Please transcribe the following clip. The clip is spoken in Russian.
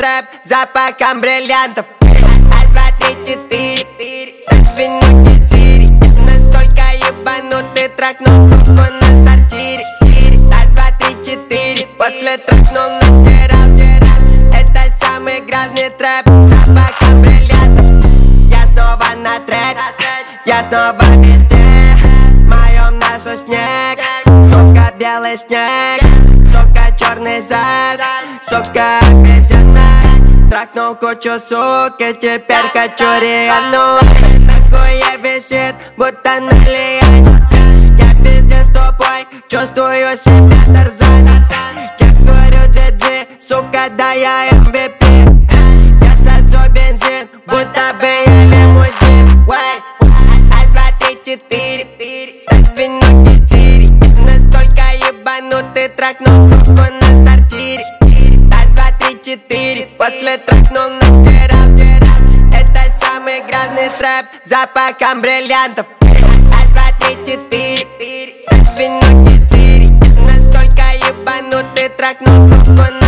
трэп запахом бриллиантов. Раз, два, три, четыре, свинок четыре. Настолько ебанутый, трахнул суку на сортире. Раз, два, три, четыре, после трахнул на стирал. Это самый грязный трэп запахом бриллиантов. Я снова на трек, я снова везде. В моем носу снег, сука, белый снег. Сука, черный зад, сука, обезьяна. Трахнул кучу сук и теперь хочу Риану. Такое висит, будто на лиане. Я пиздец тупой, чувствую себя Тарзаном. Я говорю GG, сука, да я MVP. Я сосу бензин, будто бы я лимузин. Раз, два, три, четыре, свинок четыре. Настолько ебанутый, трахнул суку на сортире. Раз, два, три, четыре, после трахнул на стирал. Это самый грязный трэп запахом бриллиантов. Раз, два, три, четыре, свинок четыре. Настолько ебанутый, трахнул суку на